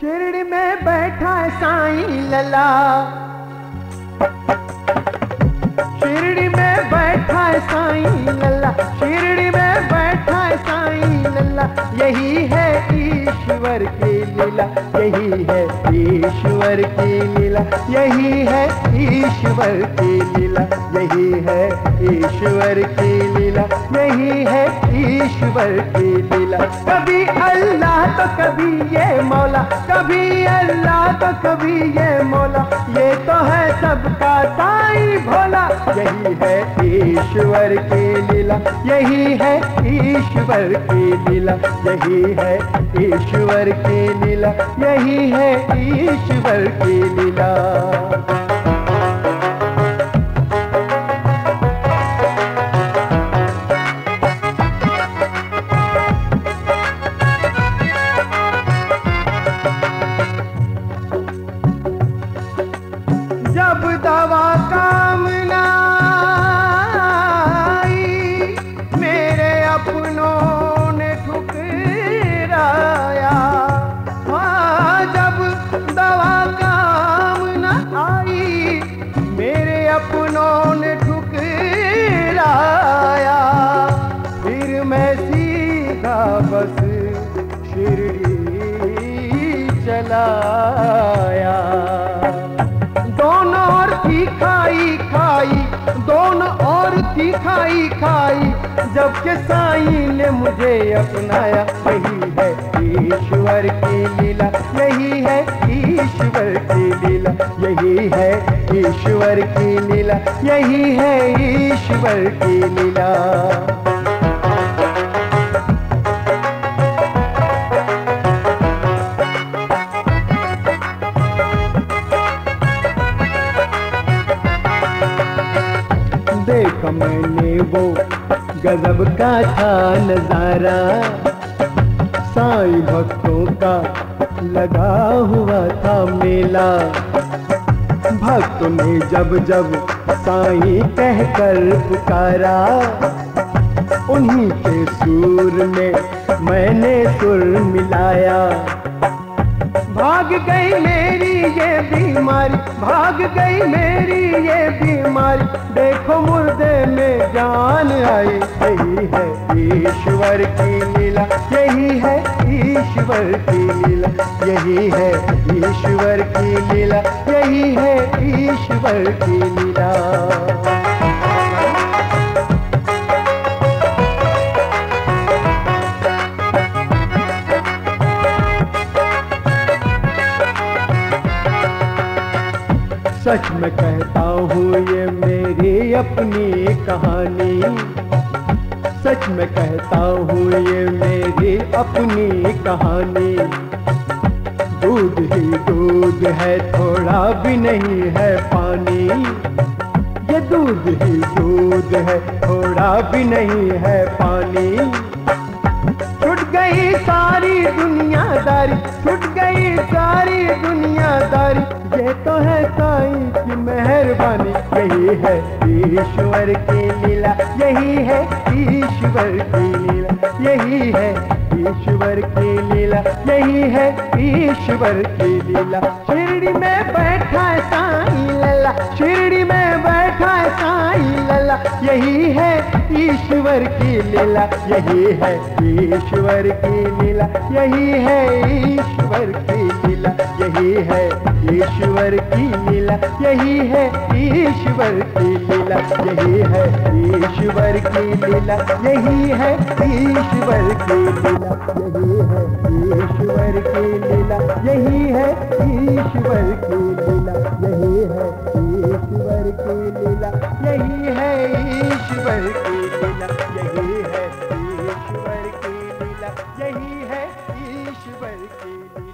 शिरडी में बैठा है साईं लला, शिरडी में बैठा है साईं लला, शिरडी में बैठा है साईं लला। यही है ईश्वर की लीला, यही है ईश्वर की लीला, यही है ईश्वर की लीला, यही है ईश्वर की लीला, यही है ईश्वर की लीला। कभी अल्लाह तो कभी ये मौला, कभी अल्लाह तो कभी ये मौला, ये तो है सबका साईं भोला। यही है ईश्वर की लीला, यही है ईश्वर की लीला, यही है ईश्वर की लीला, यही है ईश्वर की लीला। जब दवा काम ना आई, मेरे अपनों ने ठुकराया। हाँ, जब दवा काम ना आई, मेरे अपनों ने ठुकराया। फिर मैं सीधा बस शिरडी चला आया। दोनों ओर थी खाई खाई, दोनों ओर थी खाई खाई, जबकि साईं ने मुझे अपनाया। यही है ईश्वर की लीला, यही है ईश्वर की लीला, यही है ईश्वर की लीला, यही है ईश्वर की लीला। देखा मैंने वो गजब का था नजारा, साईं भक्तों का लगा हुआ था मेला। भक्तों ने जब जब साईं कहकर पुकारा, उन्हीं के सुर में मैंने सुर मिलाया। भाग गई मेरी ये बीमारी, भाग गई मेरी ये बीमारी, देखो मुर्दे में जान आई। यही है ईश्वर की लीला, यही है ईश्वर की लीला, यही है ईश्वर की लीला, यही है ईश्वर की लीला। सच में कहता हूँ ये मेरी अपनी कहानी, सच में कहता हूँ ये मेरी अपनी कहानी। दूध ही दूध है, थोड़ा भी नहीं है पानी। ये दूध ही दूध है, थोड़ा भी नहीं है पानी। छूट गई सारी दुनियादारी, छूट गई सारी दुनियादारी, ये तो है साईं की मेहरबानी। यही है ईश्वर की लीला, यही है ईश्वर की लीला, यही है ईश्वर की लीला, यही है ईश्वर की लीला। शिरडी में बैठा है साईं लला, शिरडी में बैठा है साईं लला, यही है ईश्वर की लीला, यही है ईश्वर की लीला, यही है ईश्वर की लीला, यही है ईश्वर की लीला, यही है ईश्वर की लीला, यही है ईश्वर की लीला, यही है ईश्वर की लीला, यही है ईश्वर की लीला, यही है ईश्वर की लीला, यही है ईश्वर की लीला, यही है ईश्वर की लीला, यही है ईश्वर की लीला, यही है ईश्वर की लीला।